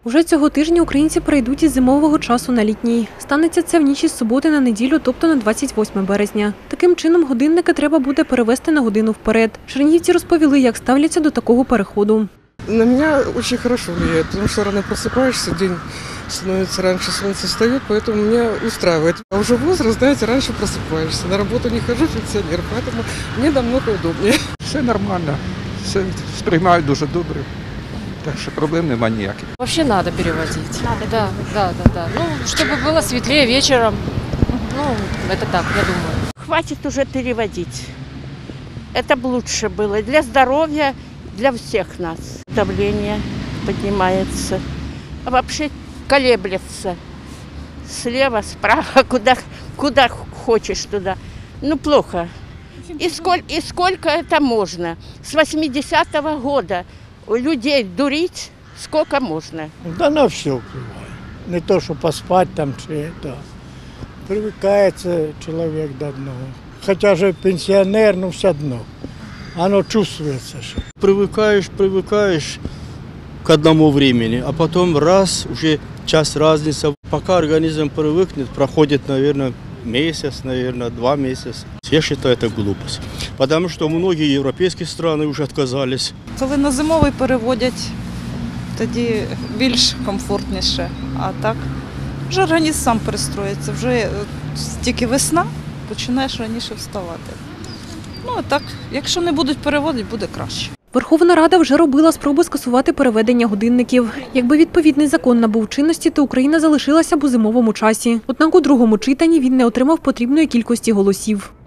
Уже цього тижня українці перейдуть із зимового часу на літній. Станеться це в ніч із суботи на неділю, тобто на 28 березня. Таким чином, годинники треба буде перевести на годину вперед. Чернігівці розповіли, як ставляться до такого переходу. На меня очень хорошо влияет, потому что рано просыпаешься, день становится раньше, солнце встает, поэтому меня устраивает. А уже возраст, знаете, раньше просыпаешься. На работу не хожу, пенсионер, поэтому мне намного удобнее. Все нормально, все сприймають дуже добре, так що проблем немає ніяких. Вообще надо переводить. Да. Ну, чтобы было светлее вечером. Ну, это так, я думаю. Хватит уже переводить. Это бы лучше было для здоровья, для всех нас. Давление поднимается. А вообще колеблется. Слева, справа, куда хочешь туда. Ну, плохо. И сколько это можно? С 80-го года людей дурить сколько можно? Да на все впливає. Не то, що поспати там чи это. Привикається чоловік до одного. Хоча ж пенсіонер, ну все одно. Оно чувствуется. Привыкаешь к одному времени, а потом раз, уже час разница. Пока организм привыкнет, проходит, наверное, месяц, наверное, 2 месяца. Я считаю, это глупость. Потому что многие европейские страны уже отказались. Коли на зимовий переводять, тоді більш комфортніше. А так, вже організм сам перестроїться. Вже тільки весна, починаєш раніше вставати. Ну, а так, якщо не будуть переводити, буде краще. Верховна Рада вже робила спробу скасувати переведення годинників. Якби відповідний закон набув чинності, то Україна залишилася б у зимовому часі. Однак у другому читанні він не отримав потрібної кількості голосів.